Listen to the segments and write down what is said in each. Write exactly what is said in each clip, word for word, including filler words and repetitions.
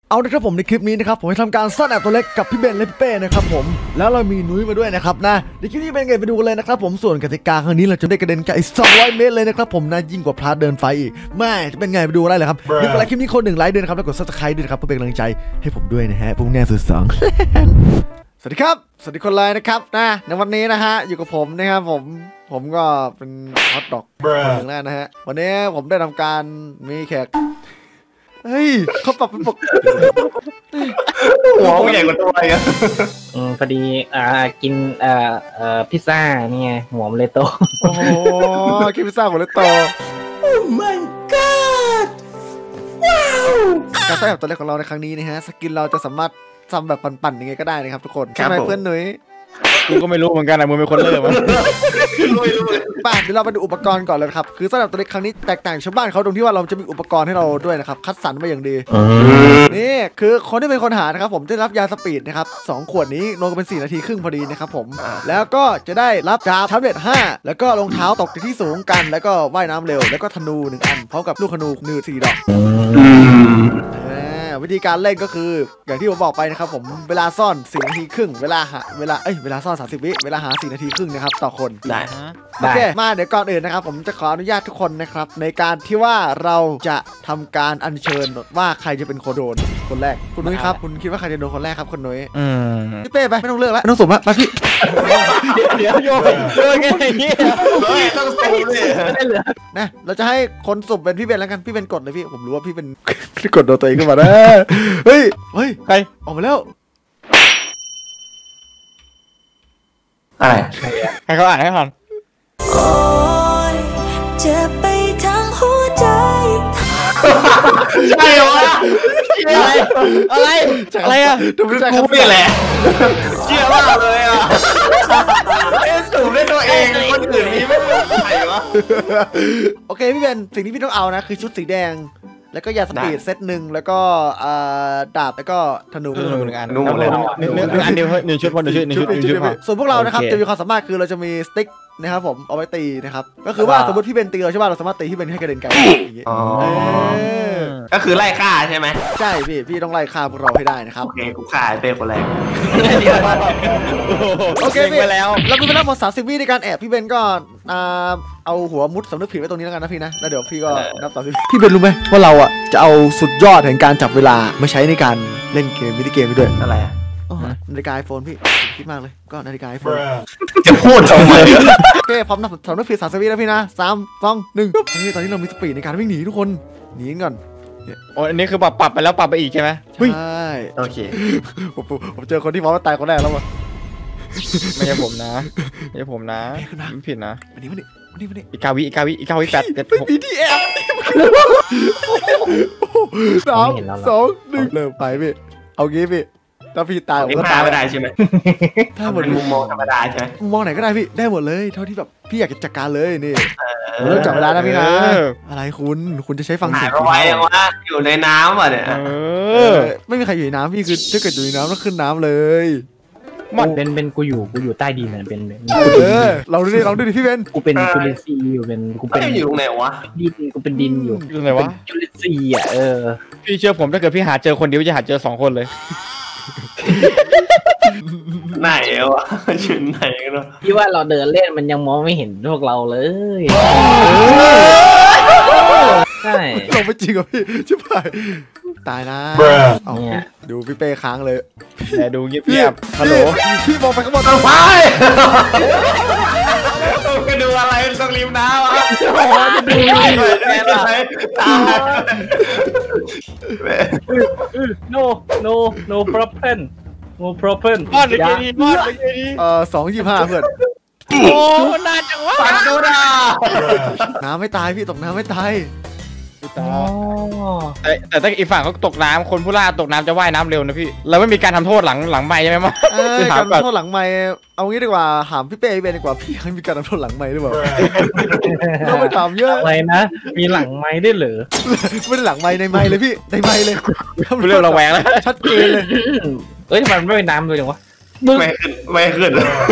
เอาละครับผมในคลิปนี้นะครับผมจะทำการซ่อนแอบตัวเล็กกับพี่เบนและพี่เป้นะครับผมแล้วเรามีนุ้ยมาด้วยนะครับนะในคลิปนี้เป็นไงไปดูกันเลยนะครับผมส่วนกติกาครั้งนี้เราจะได้กระเด็นไกลสองร้อยเมตรเลยนะครับผมนะยิ่งกว่าพลาดเดินไฟอีกไม่จะเป็นไงไปดูได้เลยครับนี่เป็นคลิปนี้คนหนึ่งไลค์ด้วยนะครับแล้วกดซับสไครต์ด้วยครับเพื่อเป็นกำลังใจให้ผมด้วยนะฮะพวกแน่สุดสองสวัสดีครับสวัสดีคนไลน์นะครับนะในวันนี้นะฮะอยู่กับผมนะครับผมผมก็เป็นฮอตดอกคนหนึ่งแล้วนะฮะวันนี้ผมได้ทำการมีแขกเฮ้ยเขาปรับเป็นปกหัวใหญ่กว่าตัวอีกอ่ะอืมพอดีอ่ากินเอ่อเอ่อพิซซ่านี่ไงหัวมันเลยโตโอ้โหกินพิซซ่าหัวเลยโตโอ้ my god ว้าวการใช้แบบตัวเล็กของเราในครั้งนี้นะฮะสกินเราจะสามารถทำแบบปั่นๆยังไงก็ได้นะครับทุกคนใช่ไหมเพื่อนหนุ่ยกูก็ไม่รู้เหมือนกันนะมึงเป็นคนเริ่มมั้งป่ะเดี๋ยวเราไปดูอุปกรณ์ก่อนเลยครับคือสำหรับตัวเล็กครั้งนี้แตกต่างชาวบ้านเขาตรงที่ว่าเราจะมีอุปกรณ์ให้เราด้วยนะครับคัดสรรมาอย่างดีนี่คือคนที่เป็นคนหานะครับผมจะรับยาสปีดนะครับสองขวดนี้ลงกันเป็นสี่นาทีครึ่งพอดีนะครับผมแล้วก็จะได้รับดาบแท็บเล็ตห้าแล้วก็รองเท้าตกที่สูงกันแล้วก็ว่ายน้ำเร็วแล้วก็ธนูหนึ่งอันพร้อมกับลูกธนูหนึ่งสี่ดอกวิธีการเล่นก็คืออย่างที่ผมบอกไปนะครับผมเวลาซ่อนสี่นาทีครึ่งเวลาหาเวลาเอ้ยเวลาซ่อนสามสิบวิเวลาหาสี่นาทีครึ่งนะครับต่อคนได้โอเคมาเดี๋ยวก่อนอื่นนะครับผมจะขออนุญาตทุกคนนะครับในการที่ว่าเราจะทำการอัญเชิญว่าใครจะเป็นคนโดนคนแรกคุณนุ้ยครับคุณคิดว่าใครจะโดนคนแรกครับคุณนุ้ยพี่เป้ไปไม่ต้องเลือกแล้วไม่ต้องสุ่มแล้วไปพี่เดี๋ยวโยนโยนไงอย่างเงี้ยต้องสุ่มเลยไม่ได้เหลือนะเราจะให้คนสุ่มเป็นพี่เบนแล้วกันพี่เบนกดเลยพี่ผมรู้ว่าพี่เป็นพี่กดโดนตัวเองขึ้นมานะเฮ้ยเฮ้ยใครออกมาแล้วอะไรใครเขาอ่านให้ฟังโอ้ยเจ็บไปทั้งหัวใจใช่เหรออะไรอะไรอะไรอ่ะดูไม่ใช่กูนี่แหละเชื่อมากเลยอ่ะเอ๊ะสูบได้ตัวเองคนอื่นมีไม่ได้ใครวะโอเคพี่เบนสิ่งที่พี่ต้องเอานะคือชุดสีแดงแล้วก็ยาสปีดเซตหนึ่งแล้วก็ดาบแล้วก็ธนูหนึ่งอันหนึ่งอันเดียวหนึ่งชุดพอหนึ่งชุดหนึ่งชุดหนึ่งชุดส่วนพวกเรานะครับจะมีความสามารถคือเราจะมีสติ๊กนะครับผมเอาไว้ตีนะครับก็คือว่าสมมติพี่เบนตีเราใช่ป่ะเราสามารถตีพี่เบนให้กระเด็นไกลอย่างงี้ก็คือไล่ฆ่าใช่ไหมใช่พี่พี่ต้องไล่ฆ่าพวกเราให้ได้นะครับโอเคกูฆ่าไอ้เป้คนแรกโอเคพี่แล้วเรามีเวลาหมดสามสิบวิในการแอบพี่เบนก็เอาหัวมุดสำนึกผิดไว้ตรงนี้แล้วกันนะพี่นะแล้วเดี๋ยวพี่ก็นับสามสิบพี่เบนรู้ไหมว่าเราอ่ะจะเอาสุดยอดแห่งการจับเวลามาใช้ในการเล่นเกมมินิเกมไปด้วยอะไรอ่ะนาฬิกาไอโฟนพี่คิดมากเลยก็นาฬิกาไอโฟนจะพูดทำไมโอเคพร้อมนับสำนึกผิดสามสิบวิแล้วพี่นะสามสองหนึ่งนี่ตอนนี้เรามีสปีดในการวิ่งหนีทุกคนหนีก่อนโอ้อันนี้คือปรับปรับไปแล้วปรับไปอีกใช่ไหมใช่โอเคผมผมเจอคนที่พร้อมตายคนแรกแล้ววะไม่ใช่ผมนะไม่ใช่ผมนะไม่ผิดนะอันนี้มันนี่มันนี่มันนี่อีกาวิอีกาวิอีกาวิแปดเจ็ดหกมีที่แอบสามสองหนึ่งเริ่มไปพี่เอางี้พี่ถ้าพี่ตายผมก็ตายไม่ได้ใช่ไหมถ้าหมดมุมมองธรรมดาใช่ไหมมุมมองไหนก็ได้พี่ได้หมดเลยเท่าที่แบบพี่อยากจะจัดการเลยนี่เริ่มจับเวลาแล้วพี่นะอะไรคุณคุณจะใช้ฟังเสียงไว้ว่าอยู่ในน้ำอ่ะเนี่ยไม่มีใครอยู่ในน้ำพี่คือถ้าเกิดอยู่ในน้ำต้องขึ้นน้ำเลยมันเป็นเป็นกูอยู่กูอยู่ใต้ดินเนี่ยเป็นเออเราดูดิเราดูดิพี่เบนกูเป็นกูเป็นซีอยู่เป็นกูเป็นอยู่ไหนวะดินกูเป็นดินอยู่อยู่ไหนวะยูริซีอ่ะเออพี่เชื่อผมถ้าเกิดพี่หาเจอคนเดียวจะหาเจอสองคนเลยไหนวะอยู่ไหนกันวะพี่ว่าเราเดินเล่นมันยังมองไม่เห็นพวกเราเลยใช่เราไม่จริงอ่ะพี่ชิบหายตายนะเอาดูพี่เป้ค้างเลยแต่ดูเงียบๆฮัลโหลพี่บอกไปข้างบนเอาไปไปดูอะไรต้องริมน้ำอ่ะจะดูอะไรตาย no no no problem no problem มอดเลยดีมอดเลยดีเออสองยี่ห้าเพื่อนโอ้นานจังวะปันดูนะน้ำไม่ตายพี่ตกน้ำไม่ตายแต่แต่ถ้าอีกฝั่งเขาตกน้ำคนผู้ล่าตกน้ำจะว่ายน้ำเร็วนะพี่เราไม่มีการทำโทษหลังหลังไม้ใช่ไหมมั้งการทำโทษหลังไม้เอางี้ดีกว่าถามพี่เป้พี่เบนดีกว่าพี่เขามีการทำโทษหลังไม้หรือเปล่าเราไปถามเยอะอะไรนะมีหลังไม้ได้เหรอไม่ได้หลังไม้ในไม้เลยพี่ในไม้เลยเรื่องระแวงแล้วชัดเจนเลยเอ้ยมันไม่เป็นน้ำเลยจังวะไม่ขึ้นไม่ขึ้น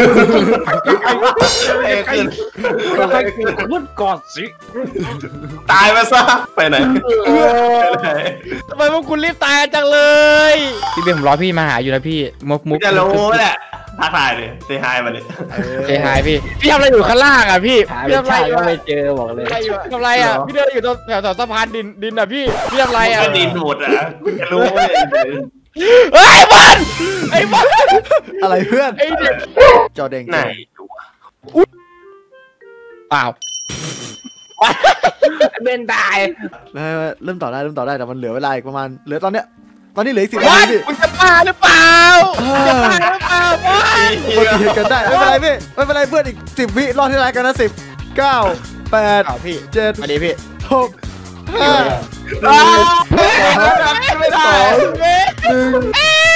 ไม่ขึ้นให้พูดก่อนสิตายมาซะไปไหนทำไมพวกคุณรีบตายจังเลยพี่เบนผมรอพี่มาหาอยู่นะพี่มุกมุกจะรู้แหละทักทายเลยเซฮายมาเลยเซฮายพี่พี่ทำอะไรอยู่ข้างล่างอ่ะพี่หาพี่ไม่ทำอะไรใช่อยู่ก็อะไม่เจอบอกเลยทำอะไรอ่ะพี่เดินอยู่ตรงแถวสะพานดินดินอ่ะพี่พี่ทำอะไรอ่ะก็ดินหมดอ่ะคุณจะรู้เลยเฮ้ยบอลไอ้บอลอะไรเพื่อนไอ้เด็กจอแดงไหนเปล่าเบนตายไม่ไม่เริ่มต่อได้เริ่มต่อได้แต่มันเหลือเวลาอีกประมาณเหลือตอนเนี้ยตอนนี้เหลืออีกสิบนาบอลทีพี่มึงจะบ้าหรือเปล่าจะบ้าหรือเปล่าบอลอุบัติเหตุกันได้ไม่เป็นไรพี่ไม่เป็นไรเพื่อนอีกสิบวิรอดที่ไรกันนะสิบเก้าแปดอ้าวพี่เจ็ดมาดีพี่หกห้าไม่ได้หนึ่ง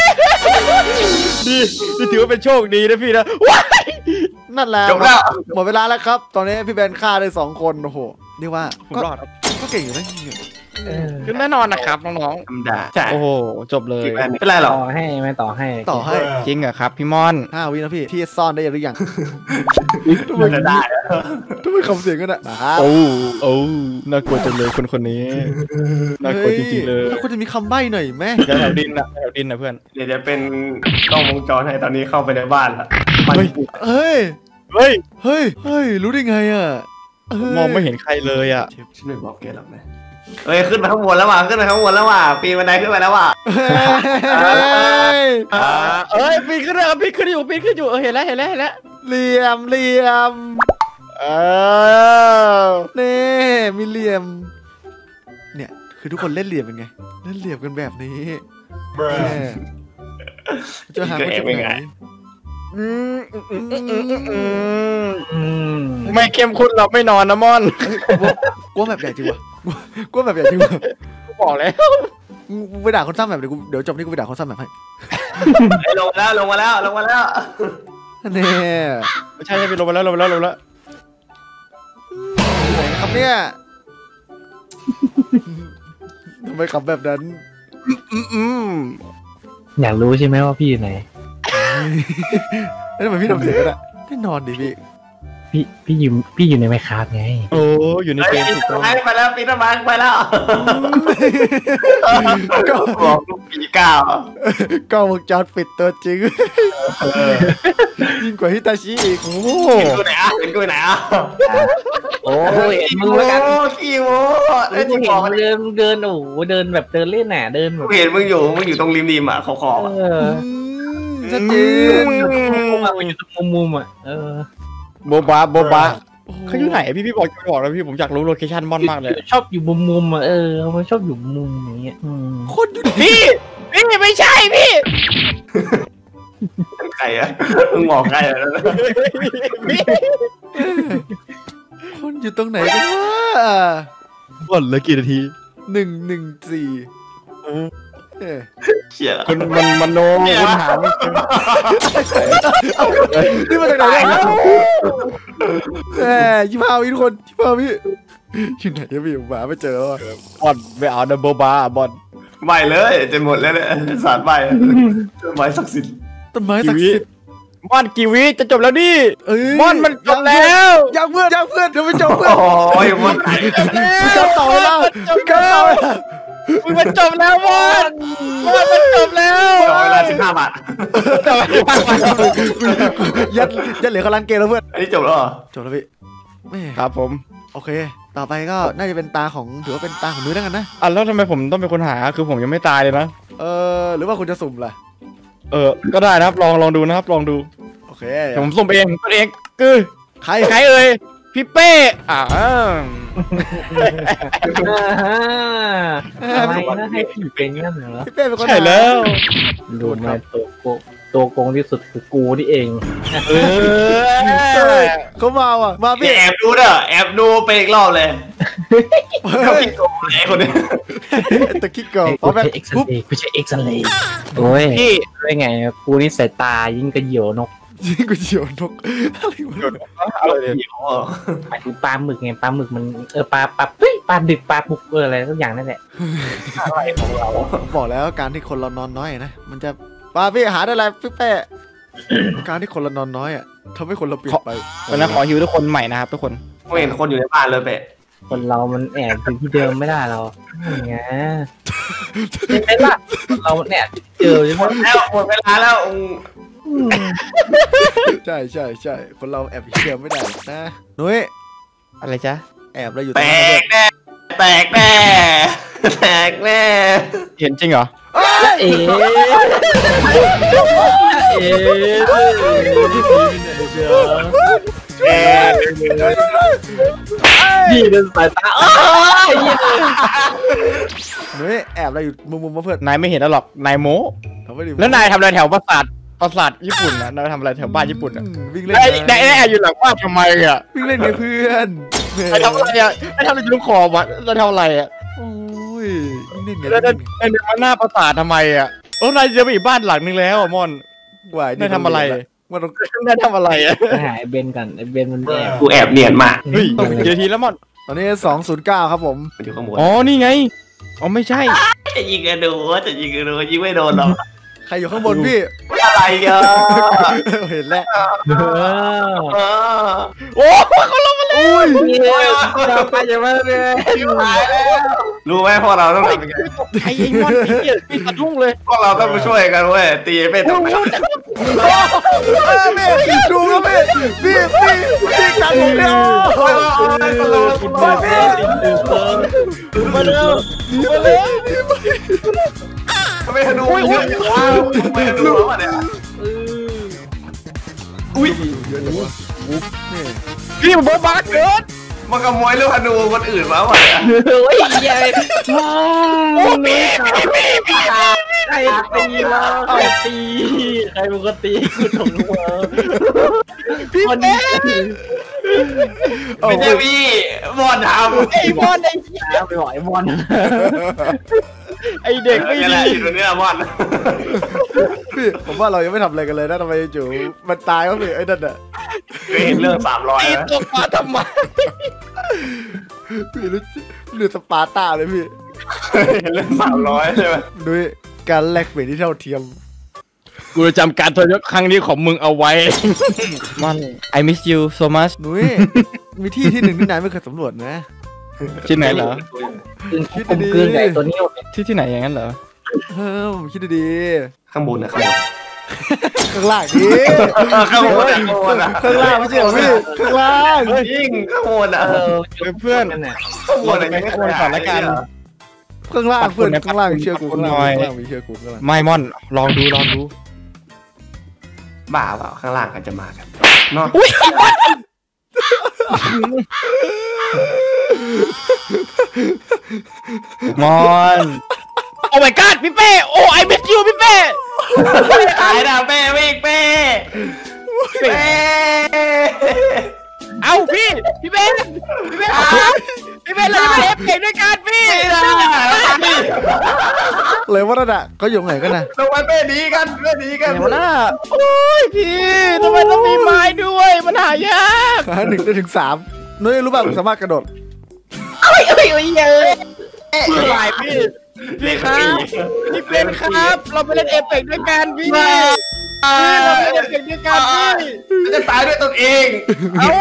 ดีนี่ถือว่าเป็นโชคดีนะพี่นะว้ายนั่นแหละจบแล้วหมดเวลาแล้วครับ ตอนนี้พี่แบนฆ่าได้สองคนโอ้โหเรียกว่าผมก็รอดครับก็เก่งอยู่นะคือแน่นอนนะครับน้องธรรมดาใช่ๆโอ้โหจบเลยไม่เป็นไรหรต่อกอให้ไม่ต่อให้ต่อให้จริงเหรอครับพี่ม่อนห้าวินะพี่ที่ซ่อนได้หรือยังมันจะได้ทำไมคำเสียงกันอะนะครับโอ้โอ้น่ากลัวจังเลยคนคนนี้น่ากลัวจริงๆเลยแล้วคุณจะมีคำใบ้หน่อยไหมแถวดินอะแถวดินนะเพื่อนเดี๋ยวจะเป็นกล้องวงจรให้ตอนนี้เข้าไปในบ้านละมันเฮ้ยเฮ้ยเฮ้ยเฮ้ยรู้ได้ไงอะเฮ้ยมองไม่เห็นใครเลยอ่ะฉันไม่บอกแกหรอกนะเฮ้ยขึ้นไปข้างบนแล้วว่ะขึ้นไปข้างบนแล้วว่ะปีนบันไดขึ้นไปแล้วว่ะเฮ้ยอ่าเอ้ยปีนขึ้นเลยปีนขึ้นอยู่ปีนขึ้นอยู่เออเห็นแล้วเห็นแล้วเห็นแล้วเหลี่ยมเหลี่ยมเออนี่มีเหลี่ยมเนี่ยคือทุกคนเล่นเหลี่ยมเป็นไงเล่นเหลี่ยมกันแบบนี้แม่จะหาว่าจากไหนอืมอืมอืมอืมอืมอืมอืมไม่เข้มข้นเราไม่นอนนะม่อนกลัวแบบใหญ่จริงวะกลัวแบบใหญ่จริงวะบอกแล้วกูไปด่าคนสร้างแบบเดี๋ยวกูเดี๋ยวจบนี่กูไปด่าคนสร้างแบบให้เฮ้ยลงมาแล้วลงมาแล้วลงมาแล้วเนี่ยไม่ใช่ใช่ไปลงมาแล้วลงมาแล้วลงมาแล้วครับเนี่ยทำไมขับแบบนั้นอืมอืมอยากรู้ใช่ไหมว่าพี่อยู่ไหนแล้วทำไมพี่ทำเสียงกันอะแน่นอนดิพี่พี่พี่อยู่พี่อยู่ในไมค์คราฟไงโอ้อยู่ในเฮ้เกยมปีนถูกต้ต้นองไม้ไปแล้วปีนต้นไม้ไปแล้วก็บอกลูกปีเก้าก็วงจรปิดตัวจริงยิ่งกว่าฮิตาชิอีกโอ้เห็นกูไหนอ่ะเห็นกูไหนอ่ะโอ้ยขี้มึงโม้แล้วกันขี้โม้เอเอ้อย กูที่เห็บนอกมึงเดินมึงเดินโอ้โหเดินแบบเดินเล่นน่ะเดินแบบกูเห็นมึงอยู่มึงอยู่ตรงริมริมอ่ะขอบขอบอ่ะเออชัดเจนมุมอ่ะมันอยู่ตรงมุมมุมอ่ะเออโบบาโบบาเขาอยู่ไหนพี่พี่บอกจะบอกแล้วพี่ผมอยากรู้โลเคชั่นม่อนมากเลยชอบอยู่มุมมุมอ่ะเออมันชอบอยู่มุมอย่างเงี้ยอืมคนอยู่ไหนพี่พี่ไม่ใช่พี่ใครอ่ะมึงบอกใครอ่ะพี่คนอยู่ตรงไหนกันวะม่อนเหลือกี่นาทีหนึ่งหนึ่งสี่เอ้ยเชี่ยคุณมันมันโนคุณหาไม่เจอนี่มาจากไหนเนี่ยแหมยี่ห้าวิทุกคนยี่ห้าวิอยู่ไหนเนี่ยพี่ผมหาไม่เจอแล้วอะบอลไปเอาเดอะโบบาบอลใบเลยจะหมดแล้วเนี่ยสารใบต้นไม้ศักดิ์สิทธิ์ต้นไม้ศักดิ์สิทธิ์ม่อนกี่วิจะจบแล้วดิเอ้ยม่อนมันจบแล้วยังเพื่อนยังเพื่อนเดี๋ยวไปจบเพื่อนโอ้ยมันไหนพี่การต่อเวลาพี่การต่อเวลามึงมันจบแล้วม่อนม่อนมันจบแล้วรอเวลาสิบห้าบาทจบแล้วยัดยัดเหลือเขาลันเกมแล้วเพื่อนอันนี้จบแล้วเหรอจบแล้วพี่แม่ครับผมโอเค ต่อไปก็น่าจะเป็นตาของถือว่าเป็นตาของนุ้ยแล้วกันนะอ่ะแล้วทำไมผมต้องเป็นคนหาคือผมยังไม่ตายเลยนะเออหรือว่าคุณจะสุ่มล่ะเออก็ได้นะครับลองลองดูนะครับลองดูโอเคเดี๋ยวผมสุ่มเองตัวเองคือใครใครเอ่ยพี่เป้อ่าอะไรนะให้ผีเป็นงั้นเหรอพี่เป้เป็นคนใช่แล้วดูมาตัวโกตัวโกงที่สุดคือกูนี่เองเออเขามาว่ะมาพี่พี่แอบดูเด้อแอบดูไปอีกรอบเลยเขาคิดโกงไอ้คนนี้ตะคิกเกิลกูเอาแบบใช้เอ็กซ์ปุ๊บเรย์กูใช้เอ็กซ์เรย์โอ้ยพี่ได้ไงกูนี่สายตายิ่งกระเหยี่ยวนกยิงกูเฉียวนกอะไรวะอะไรเนี่ยเดี๋ยวหมายถึงปลาหมึกไงปลาหมึกมันเออปลาปลาเฮ้ยปลาดึกปลาบุกเอออะไรทุกอย่างนั่นแหละอะไรของเราบอกแล้วการที่คนเรานอนน้อยนะมันจะมาพี่หาได้อะไรพี่เป้การที่คนเรานอนน้อยอ่ะทำให้คนเราเปลี่ยนไปวันนั้นขอฮิวทุกคนใหม่นะครับทุกคนไม่เห็นคนอยู่ในบ้านเลยเป๊ะคนเรามันแอบถึงที่เดิมไม่ได้เราอย่างเงี้ยใช่ไหมล่ะเรามันแอบเจอใช่ไหมแล้วหมดเวลาแล้วใช่ใช่ใช่คนเราแอบเชื่อไม่ได้นะนุ้ยอะไรจ๊ะแอบเราอยู่แตตรงนั้นกแน่แตกแน่แตกแน่เห็นจริงเหรอเอ๋เอ๋แน่ดีเป็นสายตาเอ้ยนุ้ยแอบเราอยู่มุมมุมมาเพื่อนนายไม่เห็นแล้วหรอกนายโม้ทำไม่ดีแล้วนายทำอะไรแถวปราสาทปราสาทญี่ปุ่นนะนายทำอะไรแถวบ้านญี่ปุ่นอ่ะวิ่งเล่นนายนายนายอยู่หลังบ้านทำไมอ่ะวิ่งเล่นกับเพื่อนนายทำอะไรอ่ะนายทำอะไรอยู่ตรงขอบวะนายทำอะไรอ่ะโอ้ยวิ่งเล่นกันแล้วนายนายเดินมาหน้าปราสาททำไมอ่ะโอ้นายจะไปอีกบ้านหลังนึงแล้วอ่ะมอนวายนายทำอะไรมันต้องนายทำอะไรอ่ะไปหาไอ้เบนกันไอ้เบนมันแอบกูแอบเนียนมากเฮ้ยเดี๋ยวทีแล้วมอนตอนนี้สองศูนย์เก้าครับผมมันอยู่ข้างบนอ๋อนี่ไงอ๋อไม่ใช่จะยิงกันดูว่าจะยิงกันดูยิงไม่โดนหรอกใครอยู่ข้างบนพี่อะไรอ่ะเห็นแล้วเออโอ้เขาลงมาเลยอุ้ยเราไปยังไม่เลยตายแล้วรู้ไหมพวกเราต้องทำยังไงไอ้ไอ้มอนไอ้เหี้ยพี่สะดุ้งเลยพวกเราต้องมาช่วยกันเว้ยตีเป็นตกไปเออพี่ดูครับพี่พี่พี่พี่กันผมเนี่ยมาเร็วมาเลยไม่ดูเยอะไม่ดูแล้วเนี่ยอุ้ยเยอะจังวะพี่มันบ้าเกินมันขโมยเรื่องพนูคนอื่นมาวะเนี่ยเฮ้ยใหญ่ว้าวนี่ใครตีเราใครตีใครมันก็ตีกูถงหัวพี่เต้ไม่ใช่พี่บอลทำไอ้มอนไอ้เหี้ยไปหอยมอนไอ้เด็กไม่นี่แหดีละอยู่ตรงนี้บอลพี่ผมว่าเรายังไม่ทำอะไรกันเลยนะทำไมจู่มันตายวะพี่ไอ้นั่นอ่ะเคยเห็นเรื่องสามร้อยตีนะตกมาทำไมพี่รู้เรือสปาร์ตาเลยพี่เห็นเรื่องสามร้อยใช่ไหมด้วยการแลกเปลี่ยนที่เท่าเทียมกูจะจำการทรยศครั้งนี้ของมึงเอาไว้มอน I miss you so much นุ้ยมีที่ที่หนึ่งที่นายไม่เคยสำรวจนะที่ไหนเหรอคืนผมคืนไก่ตัวนี้ที่ที่ไหนอย่างนั้นเหรอเออผมคิดดีข้างบนนะข้างบนๆข้างล่างดิข้างบนข้างบนอ่ะข้างล่างไม่ใช่เหรอพี่ข้างล่างยิ่งข้างบนอ่ะเออเพื่อนนั่นแหละข้างบนเราจะไปข้างบนก่อนละกันข้างล่างเพื่อนปัดฝุ่นข้างล่างปัดฝุ่นมีเชื่อกูปัดฝุ่ข้างนล่างหน่อยข้างล่างมีเชื่อกูข้างล่างไม่มอนลองดูลองดูบ้าเปล่าข้างล่างกันจะมากันเนาะมอนโอ้ my god พี่เป้โอ้ I miss you พี่เป้ตายนะเป้วิ่งเป้เป้เอ้าพี่พี่เป้พี่เป้ครับพี่เป้เราจะไปเอฟเก่งด้วยกันพี่เลยว่านั่นอ่ะเขาอยู่ไหนกันนะลงไปเป้ดีกันเป้ดีกันเดี๋ยวนะโอ้ยพี่ทำไมต้องมีไม้ด้วยมันหายากหาหนึ่งได้ถึงสามนุ้ยรู้ป่ะผมสามารถกระโดดเอ้ยเอ้ยเอ้ยเอ้ยพี่ไหวพี่พี่ครับพี่เป็นครับเราไปเล่นเอฟเฟกต์ด้วยกันพี่พี่เราไปเล่นเอฟเฟกต์ด้วยกันพี่จะตายด้วยตนเองเอ้า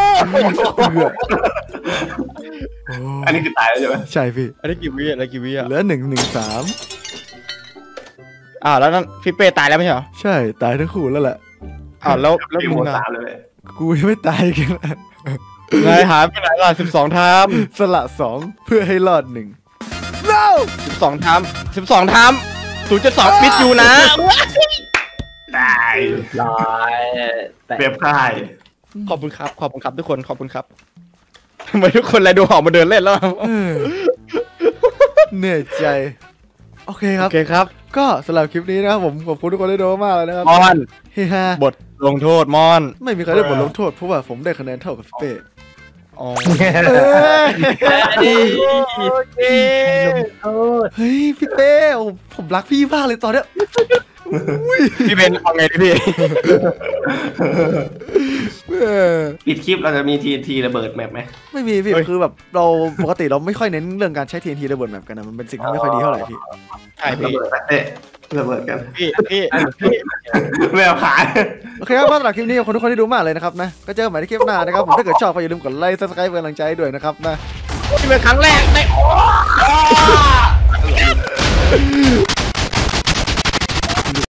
อันนี้คือตายแล้วใช่ไหมใช่พี่อันนี้กี่วิอะไรกี่วิอ่ะเหลือหนึ่งหนึ่งสามอ้าวแล้วนั่นพี่เป้ตายแล้วไม่ใช่เหรอใช่ตายทั้งคู่แล้วแหละอ้าวแล้วแล้วอยู่มึหมงดอะสามเลยกูยังไม่ตายกันนะนายหายไปไหนล่ะสิบสองทามสละสองเพื่อให้รอดหนึ่ง no สิบสองทามสิบสองทามศูนย์จุดสองมิดอยู่นะตายลอยแต่เปรียบค่ายขอบคุณครับขอบคุณครับทุกคนขอบคุณครับทำไมทุกคนเลยดูหอมมาเดินเล่นแล้วเออเหนื่อยใจโอเคคโอรับเคครับก็สำหรับคลิปนี้นะครับผมขอบคุณทุกคนได้ดูมากเลยนะครับมอนเฮ้ฮาบทลงโทษมอนไม่มีใครได้บทลงโทษเพราะว่าผมได้คะแนนเท่ากับพี่เป้อ๋อเอ้ยโอเคโทษเฮ้ยพี่เป้โอ้ผมรักพี่มากเลยตอนเนี้ยพี่เบนเอาไงดิพี่เออปิดคลิปเราจะมี ที เอ็น ที ระเบิดแมปไหมไม่มีพี่คือแบบเราปกติเราไม่ค่อยเน้นเรื่องการใช้ ที เอ็น ที ระเบิดแบบกันนะมันเป็นสิ่งที่ไม่ค่อยดีเท่าไหร่พี่ใช่ระพี่เบิดเอ๊ะระเบิดกันพี่พี่พี่แมวขายโอเคครับสำหรับคลิปนี้ขอบคุณทุกคนที่ดูมากเลยนะครับนะก็เจอกันใหม่ในคลิปหน้านะครับผมถ้าเกิดชอบก็อย่าลืมกดไลค์ซับสไครป์เป็นกำลังใจให้ด้วยนะครับนะนี่เป็นครั้งแรกใน